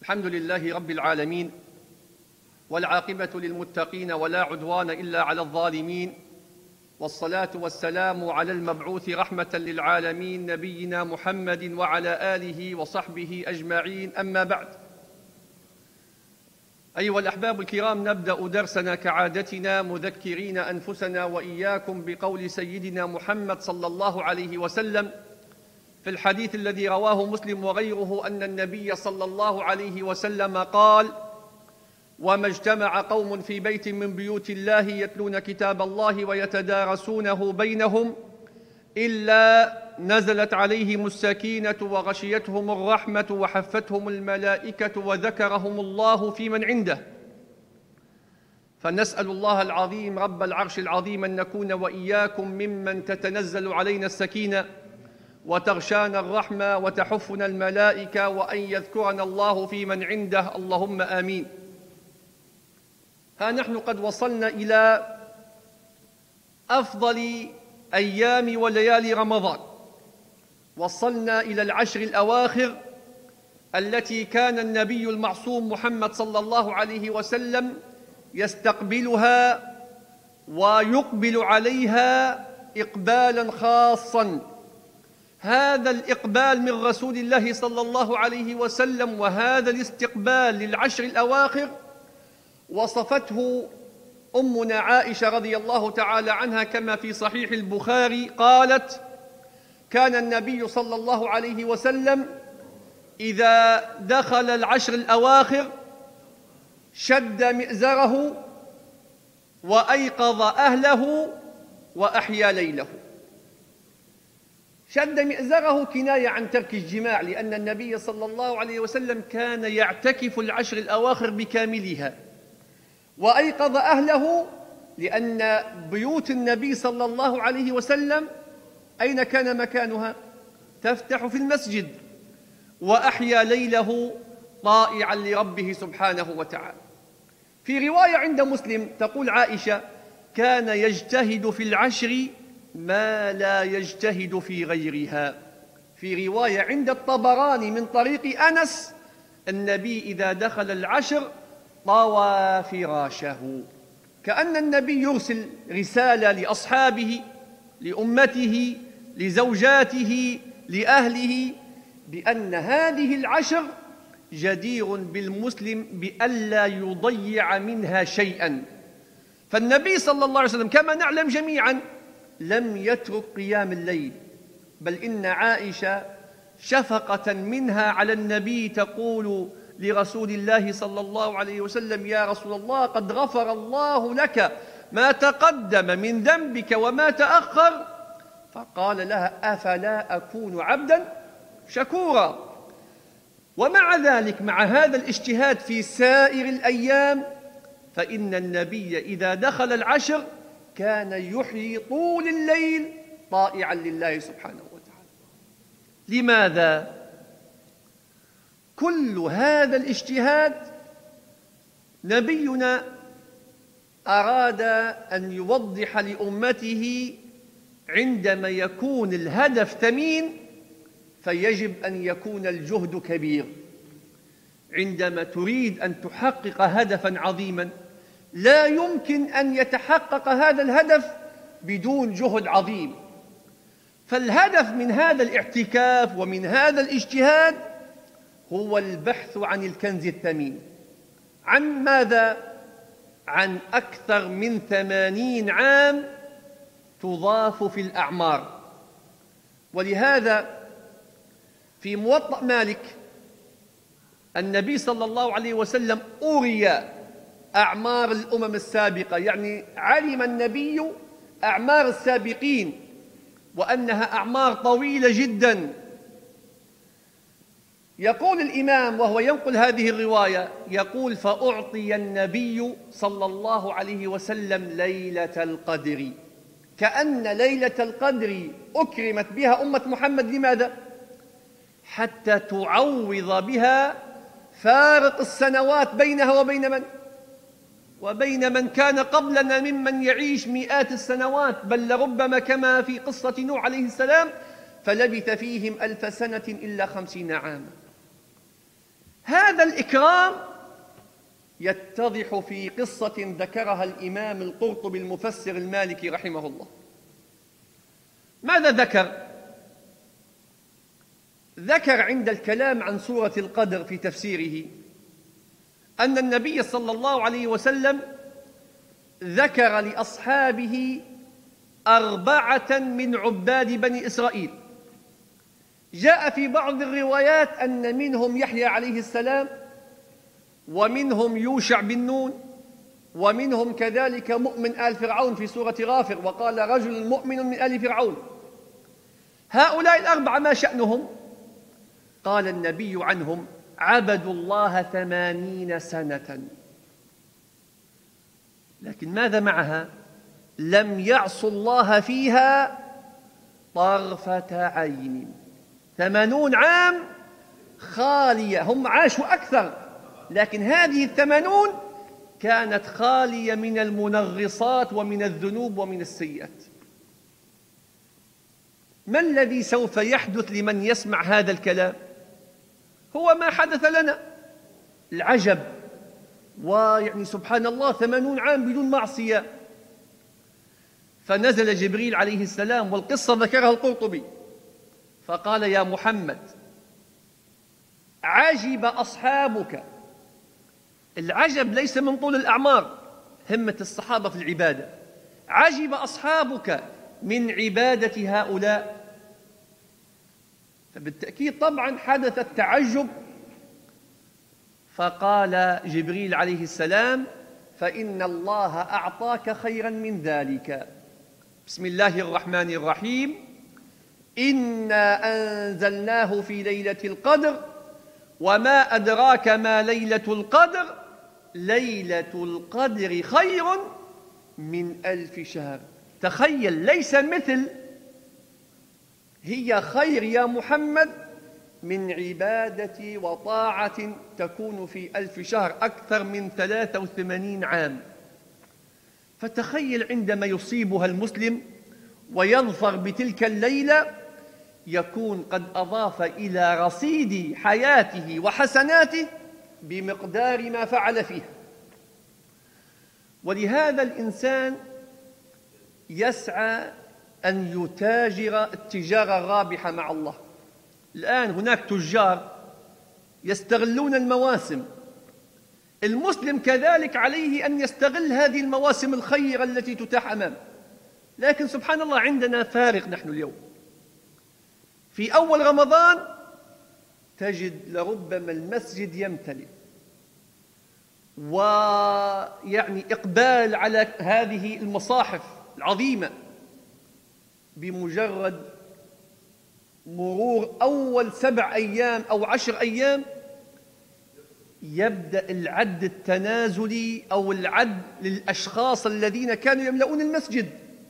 الحمد لله رب العالمين، والعاقبة للمتقين ولا عدوان إلا على الظالمين، والصلاة والسلام على المبعوث رحمة للعالمين نبينا محمد وعلى آله وصحبه أجمعين. أما بعد، أيها الأحباب الكرام، نبدأ درسنا كعادتنا مذكرين أنفسنا وإياكم بقول سيدنا محمد صلى الله عليه وسلم في الحديث الذي رواه مسلم وغيره أن النبي صلى الله عليه وسلم قال: وما اجتمع قوم في بيت من بيوت الله يتلون كتاب الله ويتدارسونه بينهم إلا نزلت عليهم السكينة وغشيتهم الرحمة وحفتهم الملائكة وذكرهم الله في من عنده. فنسأل الله العظيم رب العرش العظيم أن نكون وإياكم ممن تتنزل علينا السكينة وتغشانا الرحمة وتحفنا الملائكة، وأن يذكرنا الله في من عنده، اللهم آمين. ها نحن قد وصلنا إلى أفضل أيام وليالي رمضان، وصلنا إلى العشر الأواخر التي كان النبي المعصوم محمد صلى الله عليه وسلم يستقبلها ويقبل عليها إقبالا خاصا. هذا الإقبال من رسول الله صلى الله عليه وسلم وهذا الاستقبال للعشر الأواخر وصفته أمنا عائشة رضي الله تعالى عنها كما في صحيح البخاري، قالت: كان النبي صلى الله عليه وسلم إذا دخل العشر الأواخر شد مئزره وأيقظ أهله وأحيا ليله. شد مئزره كناية عن ترك الجماع، لأن النبي صلى الله عليه وسلم كان يعتكف العشر الأواخر بكاملها. وأيقظ أهله لأن بيوت النبي صلى الله عليه وسلم أين كان مكانها؟ تفتح في المسجد. وأحيا ليله طائعا لربه سبحانه وتعالى. في رواية عند مسلم تقول عائشة: كان يجتهد في العشر ما لا يجتهد في غيرها. في رواية عند الطبراني من طريق أنس: النبي إذا دخل العشر طوى فراشه. كأن النبي يرسل رسالة لأصحابه، لأمته، لزوجاته، لأهله، بأن هذه العشر جدير بالمسلم بألا يضيع منها شيئا. فالنبي صلى الله عليه وسلم كما نعلم جميعا لم يترك قيام الليل، بل إن عائشة شفقة منها على النبي تقول لرسول الله صلى الله عليه وسلم: يا رسول الله، قد غفر الله لك ما تقدم من ذنبك وما تأخر. فقال لها: أفلا أكون عبدا شكورا. ومع ذلك، مع هذا الاجتهاد في سائر الأيام، فإن النبي إذا دخل العشر كان يحيي طول الليل طائعا لله سبحانه وتعالى. لماذا؟ كل هذا الاجتهاد نبينا أراد أن يوضح لأمته عندما يكون الهدف ثمين فيجب أن يكون الجهد كبير. عندما تريد أن تحقق هدفا عظيما لا يمكن أن يتحقق هذا الهدف بدون جهد عظيم. فالهدف من هذا الاعتكاف ومن هذا الاجتهاد هو البحث عن الكنز الثمين. عن ماذا؟ عن أكثر من 80 عام تضاف في الأعمار. ولهذا في موطأ مالك النبي صلى الله عليه وسلم أري أعمار الأمم السابقة، يعني علم النبي أعمار السابقين وأنها أعمار طويلة جدا. يقول الإمام وهو ينقل هذه الرواية، يقول: فأعطي النبي صلى الله عليه وسلم ليلة القدر. كأن ليلة القدر أكرمت بها أمة محمد. لماذا؟ حتى تعوض بها فارق السنوات بينها وبين من كان قبلنا ممن يعيش مئات السنوات، بل لربما كما في قصة نوح عليه السلام: فلبث فيهم 1000 سنة إلا 50 عاما. هذا الإكرام يتضح في قصة ذكرها الإمام القرطبي المفسر المالكي رحمه الله. ماذا ذكر؟ ذكر عند الكلام عن سورة القدر في تفسيره أن النبي صلى الله عليه وسلم ذكر لأصحابه 4 من عباد بني إسرائيل. جاء في بعض الروايات أن منهم يحيى عليه السلام، ومنهم يوشع بن نون، ومنهم كذلك مؤمن آل فرعون في سورة غافر، وقال رجل مؤمن من آل فرعون. هؤلاء 4 ما شأنهم؟ قال النبي عنهم: عبدوا الله 80 سنة، لكن ماذا معها؟ لم يعصوا الله فيها طرفة عين. 80 عام خالية، هم عاشوا أكثر، لكن هذه 80 كانت خالية من المنغصات ومن الذنوب ومن السيئات. ما الذي سوف يحدث لمن يسمع هذا الكلام؟ هو ما حدث لنا، العجب. ويعني سبحان الله 80 عام بدون معصية. فنزل جبريل عليه السلام، والقصة ذكرها القرطبي، فقال: يا محمد، عجب أصحابك. العجب ليس من طول الأعمار، همة الصحابة في العبادة. عجب أصحابك من عبادة هؤلاء. فبالتأكيد طبعا حدث التعجب. فقال جبريل عليه السلام: فإن الله أعطاك خيرا من ذلك. بسم الله الرحمن الرحيم: إنا أنزلناه في ليلة القدر وما أدراك ما ليلة القدر ليلة القدر خير من 1000 شهر. تخيل، ليس مثل، هي خير يا محمد من عبادة وطاعة تكون في 1000 شهر، أكثر من 83 عام. فتخيل عندما يصيبها المسلم ويظفر بتلك الليلة، يكون قد أضاف إلى رصيد حياته وحسناته بمقدار ما فعل فيها. ولهذا الإنسان يسعى أن يتاجر التجارة الرابحة مع الله. الآن هناك تجار يستغلون المواسم، المسلم كذلك عليه أن يستغل هذه المواسم الخيرة التي تتاح أمامه. لكن سبحان الله عندنا فارق نحن اليوم. في أول رمضان تجد لربما المسجد يمتلئ، ويعني إقبال على هذه المصاحف العظيمة. بمجرد مرور أول 7 أيام أو 10 أيام يبدأ العد التنازلي أو العد للأشخاص الذين كانوا يملؤون المسجد،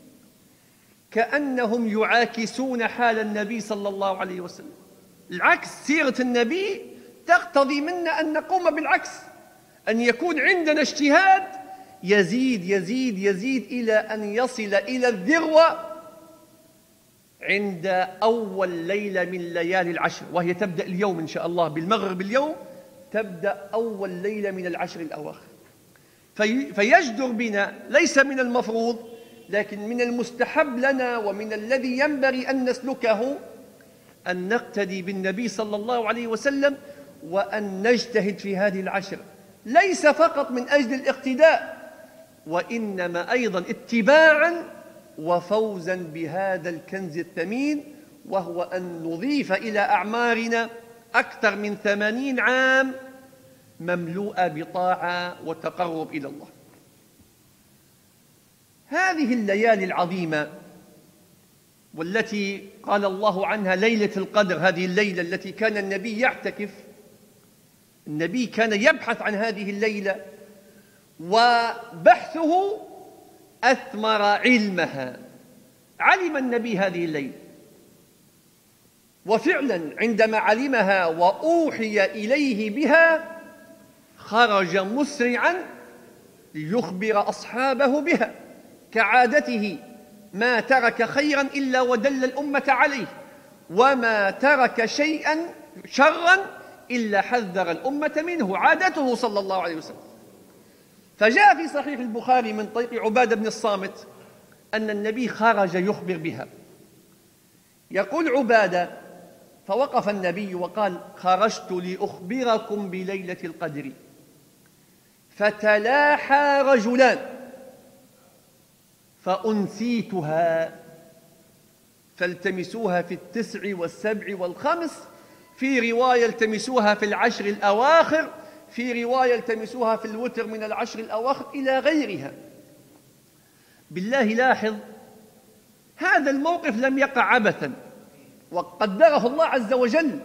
كأنهم يعاكسون حال النبي صلى الله عليه وسلم. العكس، سيرة النبي تقتضي منا أن نقوم بالعكس، أن يكون عندنا اجتهاد يزيد يزيد يزيد إلى أن يصل إلى الذروة عند أول ليلة من ليالي العشر، وهي تبدأ اليوم إن شاء الله بالمغرب. اليوم تبدأ أول ليلة من العشر الأواخر. فيجدر بنا، ليس من المفروض لكن من المستحب لنا ومن الذي ينبغي أن نسلكه، أن نقتدي بالنبي صلى الله عليه وسلم وأن نجتهد في هذه العشر، ليس فقط من أجل الاقتداء، وإنما أيضا اتباعا وفوزا بهذا الكنز الثمين، وهو أن نضيف إلى أعمارنا أكثر من 80 عام مملوءة بطاعة وتقرب إلى الله. هذه الليالي العظيمة والتي قال الله عنها ليلة القدر، هذه الليلة التي كان النبي يعتكف، النبي كان يبحث عن هذه الليلة، وبحثه أثمر علمها. علم النبي هذه الليلة، وفعلا عندما علمها وأوحي إليه بها خرج مسرعا ليخبر أصحابه بها، كعادته ما ترك خيرا إلا ودل الأمة عليه، وما ترك شيئا شرا إلا حذر الأمة منه، عادته صلى الله عليه وسلم. فجاء في صحيح البخاري من طريق عبادة بن الصامت أن النبي خرج يخبر بها. يقول عبادة: فوقف النبي وقال: خرجت لأخبركم بليلة القدر، فتلاحى رجلان فأنسيتها، فالتمسوها في 9 و7 و5، في رواية التمسوها في 10 الأواخر، في رواية التمسوها في الوتر من 10 الأواخر، إلى غيرها. بالله لاحظ، هذا الموقف لم يقع عبثا، وقدره الله عز وجل،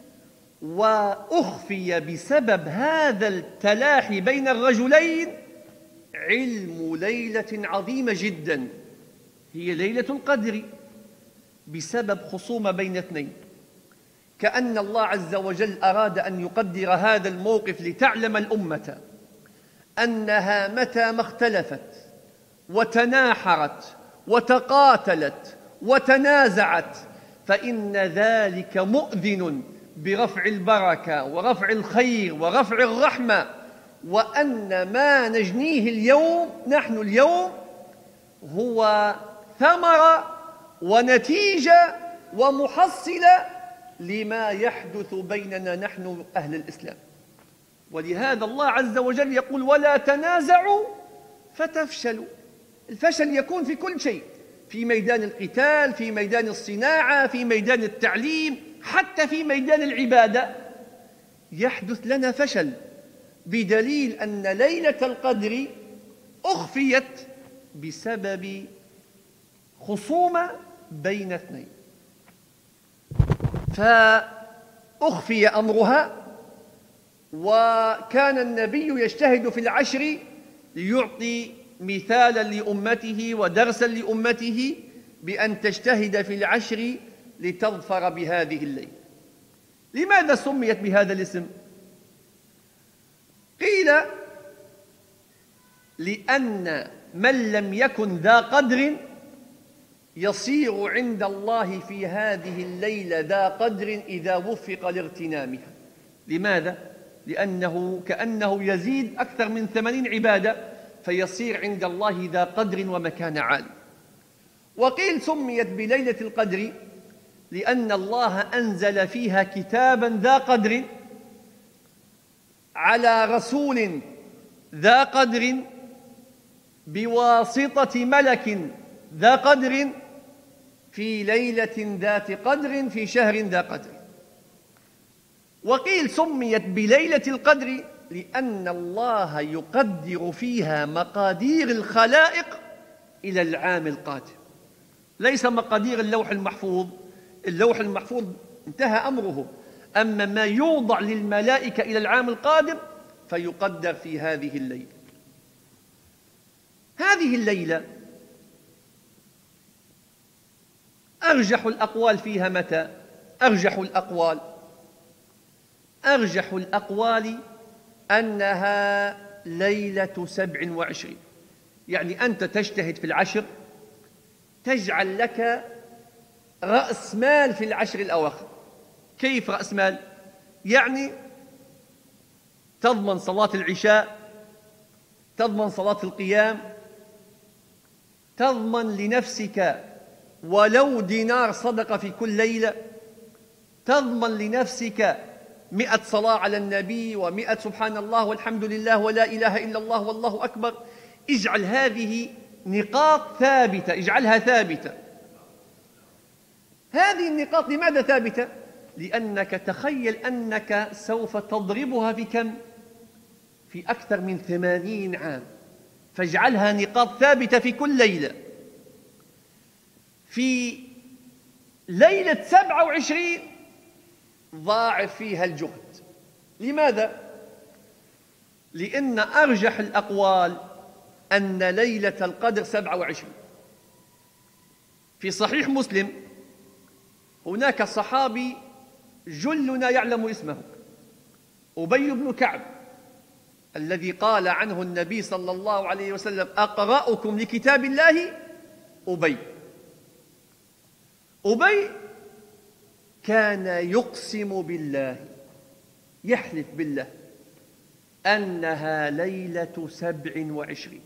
وأخفي بسبب هذا التلاحي بين الرجلين علم ليلة عظيمة جدا، هي ليلة القدر، بسبب خصومة بين اثنين. كأن الله عز وجل أراد أن يقدر هذا الموقف لتعلم الأمة أنها متى ما اختلفت وتناحرت وتقاتلت وتنازعت فإن ذلك مؤذن برفع البركة ورفع الخير ورفع الرحمة، وأن ما نجنيه اليوم نحن اليوم هو ثمرة ونتيجة ومحصلة لما يحدث بيننا نحن أهل الإسلام. ولهذا الله عز وجل يقول: ولا تنازعوا فتفشلوا. الفشل يكون في كل شيء، في ميدان القتال، في ميدان الصناعة، في ميدان التعليم، حتى في ميدان العبادة يحدث لنا فشل، بدليل أن ليلة القدر أخفيت بسبب خصومة بين اثنين، فأخفي أمرها. وكان النبي يجتهد في 10 ليعطي مثالا لأمته ودرسا لأمته بأن تجتهد في 10 لتظفر بهذه الليلة. لماذا سميت بهذا الاسم؟ قيل: لأن من لم يكن ذا قدر يصير عند الله في هذه الليلة ذا قدر إذا وفق لاغتنامها. لماذا؟ لأنه كأنه يزيد أكثر من 80 عبادة، فيصير عند الله ذا قدر ومكان عالي. وقيل سميت بليلة القدر لأن الله أنزل فيها كتابا ذا قدر على رسول ذا قدر بواسطة ملك ذا قدر في ليلة ذات قدر في شهر ذا قدر. وقيل سميت بليلة القدر لأن الله يقدر فيها مقادير الخلائق إلى العام القادم، ليس مقادير اللوح المحفوظ. اللوح المحفوظ انتهى أمره، أما ما يوضع للملائكة إلى العام القادم فيقدر في هذه الليلة. هذه الليلة أرجح الأقوال فيها متى؟ أرجح الأقوال أنها ليلة 27. يعني أنت تجتهد في 10، تجعل لك رأس مال في 10 الأواخر. كيف رأس مال؟ يعني تضمن صلاة العشاء، تضمن صلاة القيام، تضمن لنفسك ولو دينار صدقة في كل ليلة، تضمن لنفسك 100 صلاة على النبي و100 سبحان الله والحمد لله ولا إله إلا الله والله أكبر. اجعل هذه نقاط ثابتة، اجعلها ثابتة. هذه النقاط لماذا ثابتة؟ لأنك تخيل أنك سوف تضربها في كم؟ في أكثر من 80 عام، فاجعلها نقاط ثابتة في كل ليلة. في ليلة 27 ضاعف فيها الجهد. لماذا؟ لأن أرجح الأقوال أن ليلة القدر 27. في صحيح مسلم هناك صحابي جلنا يعلم اسمه، أبي بن كعب، الذي قال عنه النبي صلى الله عليه وسلم: أقرأكم لكتاب الله أبي. أبي كان يقسم بالله، يحلف بالله أنها ليلة 27.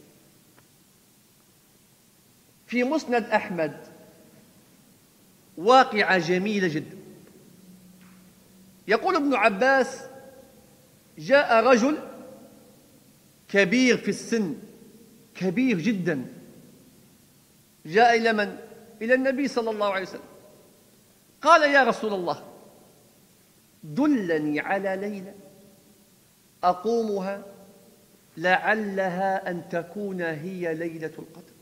في مسند أحمد واقعة جميلة جدا. يقول ابن عباس: جاء رجل كبير في السن، كبير جدا، جاء إلى من؟ إلى النبي صلى الله عليه وسلم. قال: يا رسول الله، دلني على ليلة أقومها لعلها أن تكون هي ليلة القدر.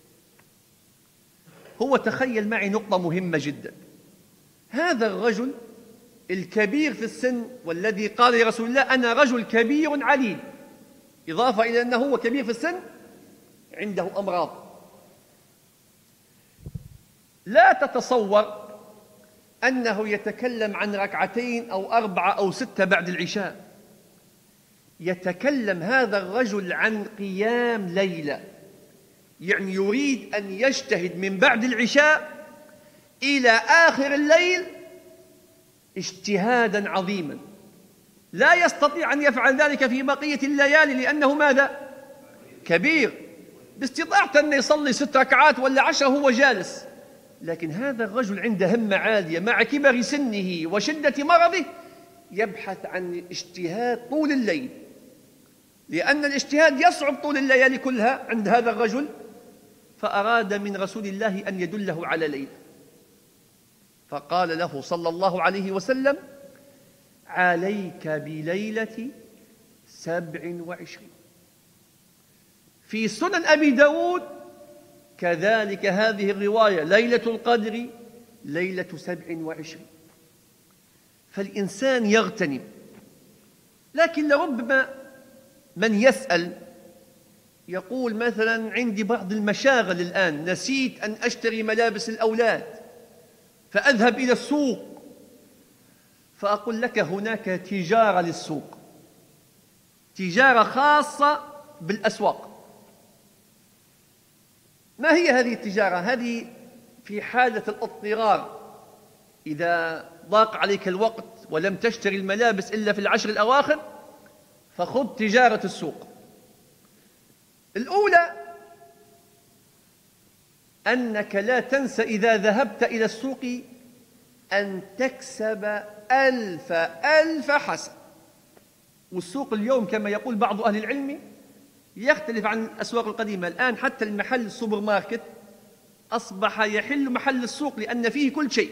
هو تخيل معي نقطة مهمة جدا. هذا الرجل الكبير في السن، والذي قال لرسول الله: أنا رجل كبير عليل، إضافة إلى أنه هو كبير في السن عنده أمراض. لا تتصور أنه يتكلم عن 2 أو 4 أو 6 بعد العشاء. يتكلم هذا الرجل عن قيام ليلة، يعني يريد أن يجتهد من بعد العشاء إلى آخر الليل اجتهادا عظيما، لا يستطيع أن يفعل ذلك في بقية الليالي لأنه ماذا؟ كبير، باستطاعته أن يصلي 6 ركعات ولا 10 هو جالس. لكن هذا الرجل عنده همة عالية مع كبر سنه وشدة مرضه، يبحث عن اجتهاد طول الليل، لأن الاجتهاد يصعب طول الليالي كلها عند هذا الرجل. فأراد من رسول الله أن يدله على ليلة، فقال له صلى الله عليه وسلم: عليك بليلة 27. في سنن أبي داود كذلك هذه الرواية: ليلة القدر ليلة 27. فالإنسان يغتنم. لكن لربما من يسأل يقول مثلا: عندي بعض المشاغل الآن، نسيت أن أشتري ملابس الأولاد فأذهب إلى السوق. فأقول لك: هناك تجارة للسوق، تجارة خاصة بالأسواق. ما هي هذه التجارة؟ هذه في حالة الاضطرار، إذا ضاق عليك الوقت ولم تشتري الملابس إلا في العشر الأواخر، فخذ تجارة السوق. الأولى أنك لا تنسى إذا ذهبت إلى السوق أن تكسب 1000 حسنة. والسوق اليوم كما يقول بعض أهل العلم يختلف عن الأسواق القديمة. الآن حتى المحل السوبر ماركت أصبح يحل محل السوق لأن فيه كل شيء.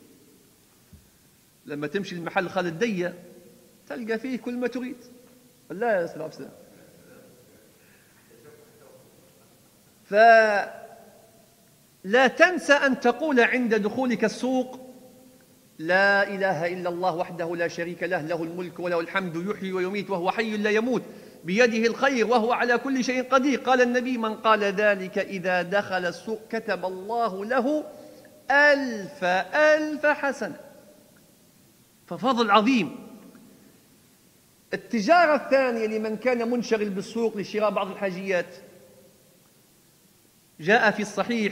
لما تمشي المحل خالد دية تلقى فيه كل ما تريد. لا يا سلام سلام. فلا تنسى أن تقول عند دخولك السوق: لا إله إلا الله وحده لا شريك له، له الملك وله الحمد، يحيي ويميت وهو حي لا يموت، بيده الخير وهو على كل شيء قدير. قال النبي: من قال ذلك إذا دخل السوق كتب الله له 1000 حسنة. ففضل عظيم. التجارة الثانية لمن كان منشغل بالسوق لشراء بعض الحاجيات، جاء في الصحيح: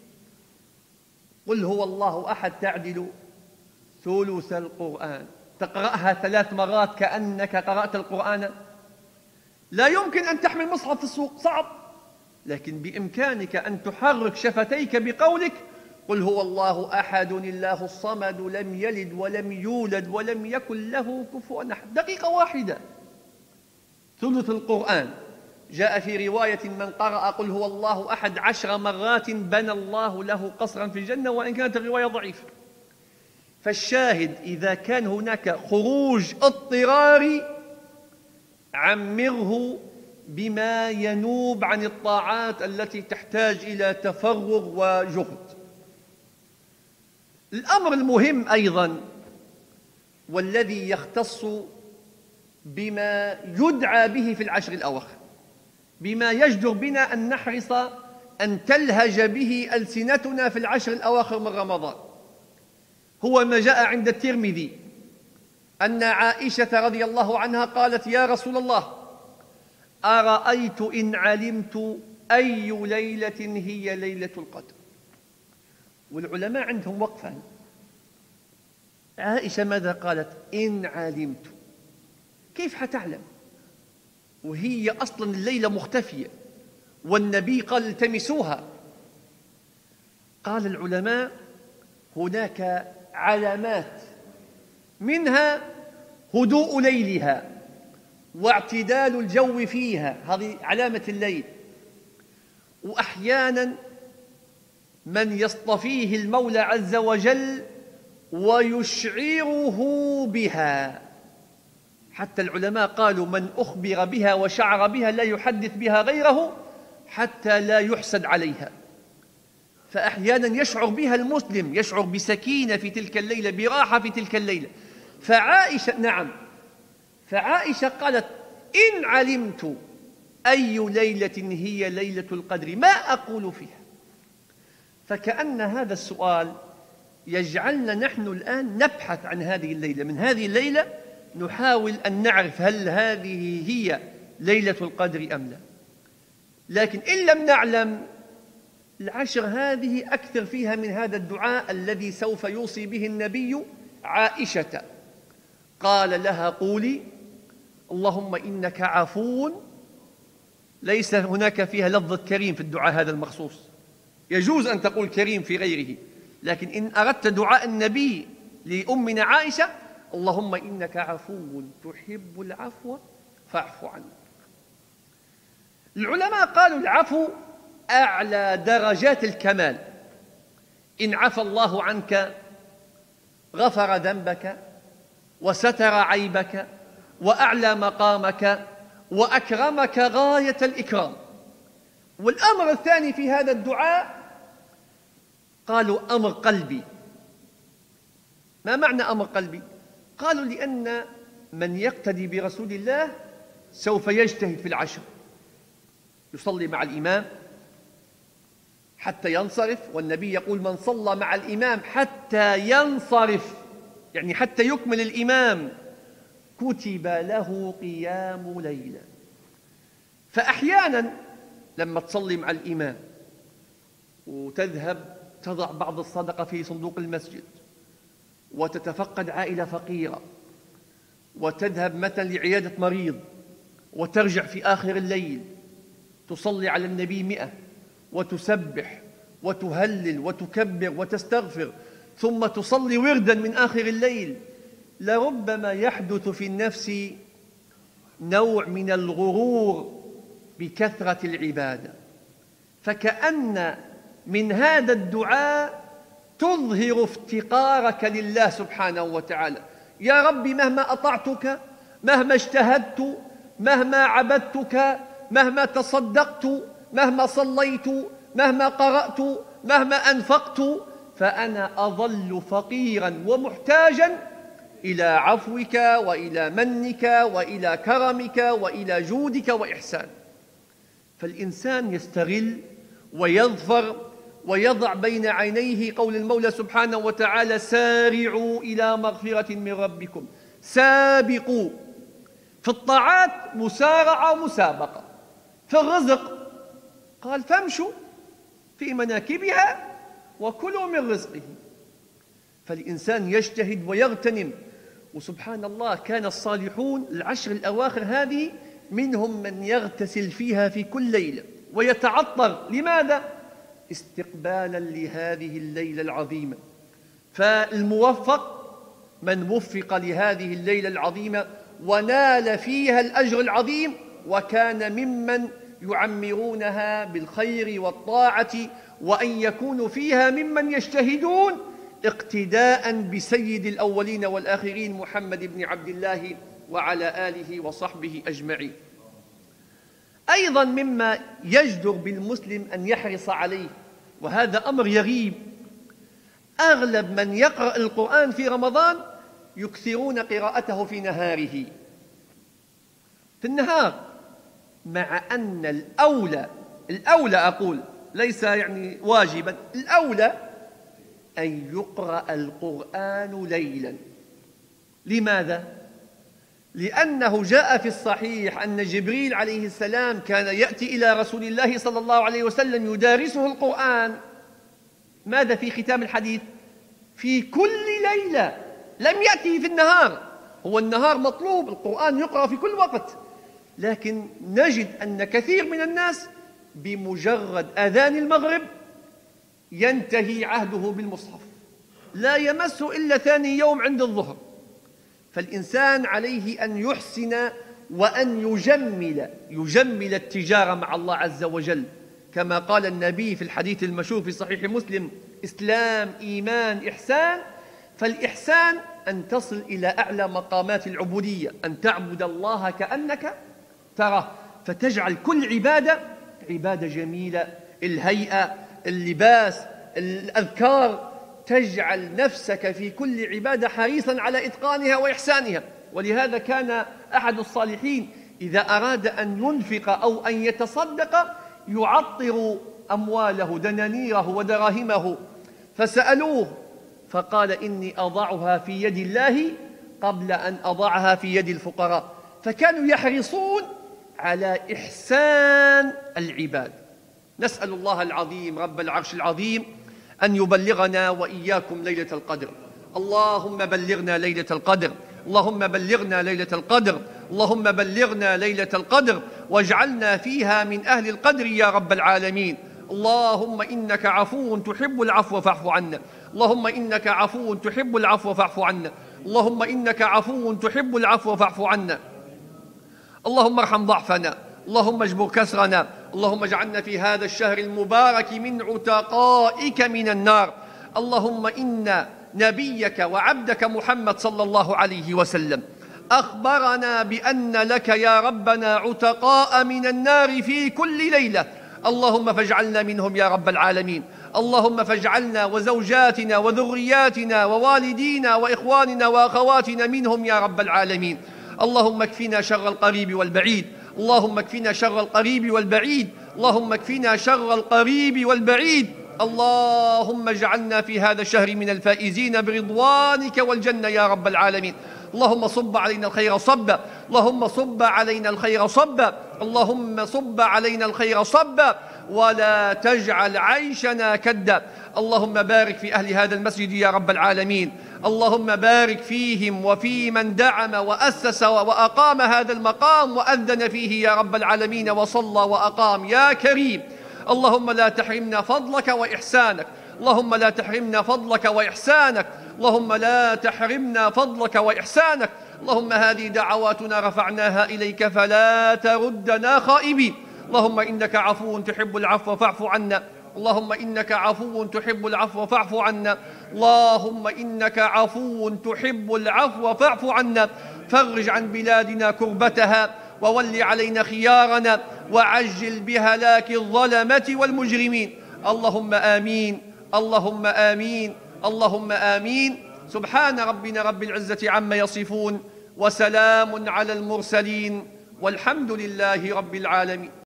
قل هو الله أحد تعدل ثلث القرآن. تقرأها 3 مرات كأنك قرأت القرآن. لا يمكن أن تحمل مصحف في السوق، صعب، لكن بإمكانك أن تحرك شفتيك بقولك: قل هو الله أحد الله الصمد لم يلد ولم يولد ولم يكن له كفوا أحد. دقيقة واحدة ثلث القرآن. جاء في رواية: من قرأ قل هو الله أحد 10 مرات بنى الله له قصرا في الجنة، وإن كانت الرواية ضعيفة. فالشاهد: إذا كان هناك خروج اضطراري عمره بما ينوب عن الطاعات التي تحتاج إلى تفرغ وجهد. الأمر المهم أيضا والذي يختص بما يدعى به في العشر الأواخر، بما يجدر بنا أن نحرص أن تلهج به ألسنتنا في العشر الأواخر من رمضان، هو ما جاء عند الترمذي أن عائشة رضي الله عنها قالت: يا رسول الله، أرأيت إن علمت أي ليلة هي ليلة القدر. والعلماء عندهم وقفة. عائشة ماذا قالت؟ إن علمت. كيف حتعلم وهي أصلا الليلة مختفية والنبي قال التمسوها؟ قال العلماء هناك علامات، منها هدوء ليلها واعتدال الجو فيها، هذه علامة الليل. وأحيانا من يصطفيه المولى عز وجل ويشعره بها، حتى العلماء قالوا من أخبر بها وشعر بها لا يحدث بها غيره حتى لا يحسد عليها. فأحيانا يشعر بها المسلم، يشعر بسكينة في تلك الليلة، براحة في تلك الليلة. فعائشة قالت إن علمت أي ليلة هي ليلة القدر ما أقول فيها. فكأن هذا السؤال يجعلنا نحن الآن نبحث عن هذه الليلة. من هذه الليلة نحاول أن نعرف هل هذه هي ليلة القدر أم لا. لكن إن لم نعلم، العشر هذه أكثر فيها من هذا الدعاء الذي سوف يوصي به النبي عائشة. قال لها قولي اللهم إنك عفو، ليس هناك فيها لفظة كريم في الدعاء هذا المخصوص، يجوز أن تقول كريم في غيره، لكن إن أردت دعاء النبي لأمنا عائشة اللهم إنك عفو تحب العفو فاعف عني. العلماء قالوا العفو أعلى درجات الكمال. إن عفى الله عنك غفر ذنبك وستر عيبك وأعلى مقامك وأكرمك غاية الإكرام. والأمر الثاني في هذا الدعاء قالوا أمر قلبي. ما معنى أمر قلبي؟ قالوا لأن من يقتدي برسول الله سوف يجتهد في العشر، يصلي مع الإمام حتى ينصرف، والنبي يقول من صلى مع الإمام حتى ينصرف، يعني حتى يكمل الإمام، كتب له قيام ليلة. فأحيانا لما تصلي مع الإمام وتذهب تضع بعض الصدقة في صندوق المسجد وتتفقد عائلة فقيرة وتذهب مثلا لعيادة مريض وترجع في آخر الليل تصلي على النبي 100 وتسبح وتهلل وتكبر وتستغفر، ثم تصلي وردا من آخر الليل، لربما يحدث في النفس نوع من الغرور بكثرة العبادة. فكأن من هذا الدعاء تظهر افتقارك لله سبحانه وتعالى. يا رب مهما أطعتك، مهما اجتهدت، مهما عبدتك، مهما تصدقت، مهما صليت، مهما قرأت، مهما أنفقت، فأنا أظل فقيرا ومحتاجا إلى عفوك وإلى منك وإلى كرمك وإلى جودك وإحسانك. فالإنسان يستغل ويظفر ويضع بين عينيه قول المولى سبحانه وتعالى سارعوا إلى مغفرة من ربكم، سابقوا. في الطاعات مسارعة ومسابقة. في الرزق قال فامشوا في مناكبها وكلوا من رزقه. فالإنسان يجتهد ويغتنم. وسبحان الله كان الصالحون العشر الأواخر هذه منهم من يغتسل فيها في كل ليلة ويتعطر. لماذا؟ استقبالا لهذه الليلة العظيمة. فالموفق من وفق لهذه الليلة العظيمة ونال فيها الأجر العظيم، وكان ممن يعمرونها بالخير والطاعة، وأن يكونوا فيها ممن يجتهدون اقتداء بسيد الأولين والآخرين محمد بن عبد الله وعلى آله وصحبه أجمعين. أيضا مما يجدر بالمسلم أن يحرص عليه، وهذا أمر يغيب، أغلب من يقرأ القرآن في رمضان يكثرون قراءته في نهاره، في النهار، مع أن الأولى أقول ليس يعني واجبا، الأولى أن يقرأ القرآن ليلا. لماذا؟ لأنه جاء في الصحيح أن جبريل عليه السلام كان يأتي إلى رسول الله صلى الله عليه وسلم يدارسه القرآن. ماذا في ختام الحديث؟ في كل ليلة، لم يأتي في النهار. هو النهار مطلوب، القرآن يقرأ في كل وقت، لكن نجد أن كثير من الناس بمجرد أذان المغرب ينتهي عهده بالمصحف، لا يمسه إلا ثاني يوم عند الظهر. فالإنسان عليه أن يحسن وأن يجمل التجارة مع الله عز وجل، كما قال النبي في الحديث المشهور في صحيح مسلم: إسلام، إيمان، إحسان. فالإحسان أن تصل إلى أعلى مقامات العبودية، أن تعبد الله كأنك تراه، فتجعل كل عبادة جميلة، الهيئة، اللباس، الأذكار، تجعل نفسك في كل عبادة حريصا على إتقانها وإحسانها. ولهذا كان أحد الصالحين إذا أراد أن ينفق أو أن يتصدق يعطر أمواله، دنانيره ودراهمه، فسألوه فقال: إني أضعها في يد الله قبل أن أضعها في يد الفقراء. فكانوا يحرصون على إحسان العباد. نسأل الله العظيم رب العرش العظيم أن يبلغنا وإياكم ليلة القدر. اللهم بلغنا ليلة القدر، اللهم بلغنا ليلة القدر، اللهم بلغنا ليلة القدر، واجعلنا فيها من أهل القدر يا رب العالمين. اللهم إنك عفو تحب العفو فاعف عنا، اللهم إنك عفو تحب العفو فاعف عنا، اللهم إنك عفو تحب العفو فاعف عنا. اللهم ارحم ضعفنا، اللهم اجبر كسرنا، اللهم اجعلنا في هذا الشهر المبارك من عتقائك من النار. اللهم إن نبيك وعبدك محمد صلى الله عليه وسلم أخبرنا بأن لك يا ربنا عتقاء من النار في كل ليلة، اللهم فاجعلنا منهم يا رب العالمين. اللهم فاجعلنا وزوجاتنا وذرياتنا ووالدينا وإخواننا وأخواتنا منهم يا رب العالمين. اللهم اكفنا شر القريب والبعيد، اللهم اكفنا شر القريب والبعيد، اللهم اكفنا شر القريب والبعيد. اللهم اجعلنا في هذا الشهر من الفائزين برضوانك والجنة يا رب العالمين. اللهم صب علينا الخير صبا، اللهم صب علينا الخير صبا، اللهم صب علينا الخير صبا، ولا تجعل عيشنا كدا. اللهم بارك في أهل هذا المسجد يا رب العالمين، اللهم بارك فيهم وفي من دعم وأسس وأقام هذا المقام وأذن فيه يا رب العالمين وصلى وأقام يا كريم. اللهم لا تحرمنا فضلك وإحسانك، اللهم لا تحرمنا فضلك وإحسانك، اللهم لا تحرمنا فضلك وإحسانك. اللهم هذه دعواتنا رفعناها إليك فلا تردنا خائبين. اللهم إنك عفو تحب العفو فاعف عنا، اللهم إنك عفو تحب العفو فاعف عنا، اللهم إنك عفو تحب العفو فاعف عنا. فرج عن بلادنا كربتها، وول علينا خيارنا، وعجل بهلاك الظلمة والمجرمين. اللهم آمين، اللهم آمين، اللهم آمين. سبحان ربنا رب العزة عما يصفون، وسلام على المرسلين، والحمد لله رب العالمين.